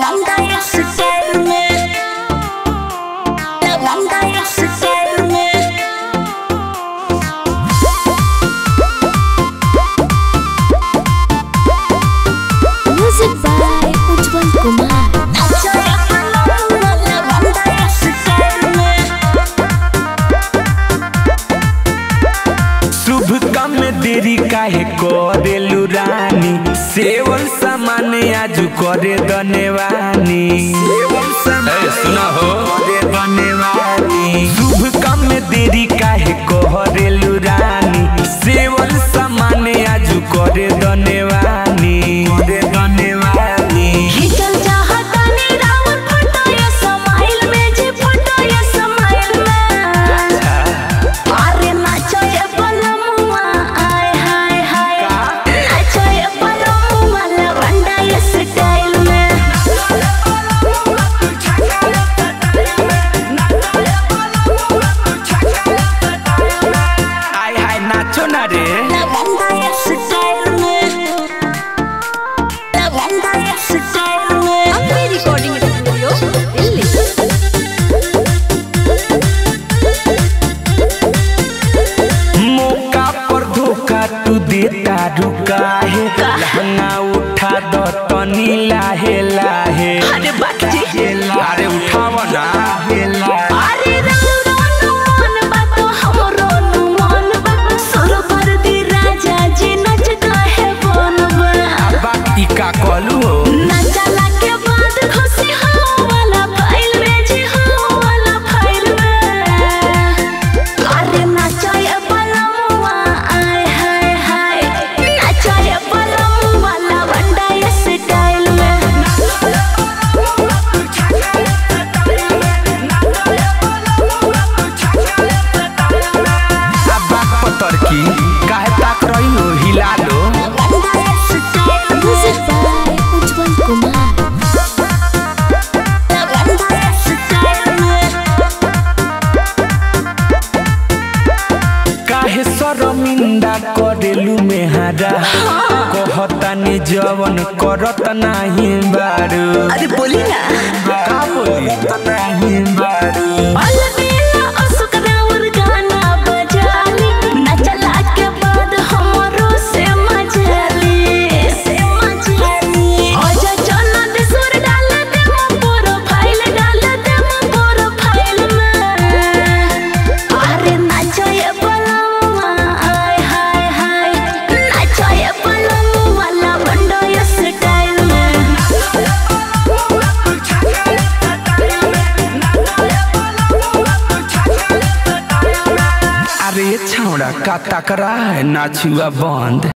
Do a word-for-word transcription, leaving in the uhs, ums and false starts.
Levanta esse terme, levanta esse terme. Music by Ujjwal Kumar. Levanta esse terme. शुभ काम में देरी काहे करेलु रानी, सेवन सामान आजू करे दनेवानी। सुना हो करे दनेवानी। शुभ काम में देरी काहे करेलु रानी, सेवन सामान आजू करे दनेवानी। करे दनेवानी। खिंचल चाहता नी रावण फोटो ये स्माइल में, जी फोटो ये स्माइल में। अरे नाचो ये बलमुआ, आय हाय हाय। नाचो ये बलमुआ, लवंडा ये स्टाइल में। आय हाय नाचो ना रे। लवंडा ये स्टाइल में, लवंडा ये स्टाइल में। अपनी रिकॉर्डिंग स्टूडियो दिल्ली। मौका पर धोखा तू देता रुका है, लहंगा उठा दो तनी लाहे लाहे। अरे बात जी। अरे उठाव ना अरे रंगो नु मन बातो हमरो नु मन बा, सुर कर दी राजा जी नचता है बनबा। बाकी का कलू हो। नचला के बाद खुशी हो वाला फाइल में, जी हो वाला फाइल में। अरे नाचो ये बलमुआ, आय हाय हाय। नाचो ये बलमुआ, लवंडा ये स्टाइल में। अब बात पतर की काहे ताक रही हो, हिला लो। लवंडा ये स्टाइल में। Music by Ujjwal Kumar. लवंडा ये स्टाइल में। काहे शर्मिंदा करेलू मेहरा, कहतानी जवन करत नाही बारू। अरे बोली ना। का बोली नहीं बारू। अलबेला असुक राउर गाना बजाली, नचला के बाद हमरो से मजाली, से मजाली। आजा चलो दे सुर डाल दे मो प्रोफाइल, डाल दे मो प्रोफाइल में। अरे नाचो ये बलमुआ, आय हाय हाय। नाचो ये बलमुआ, लवंडा ये स्टाइल में। अरे छौड़ा का तकरा है, नाचुआ बंद।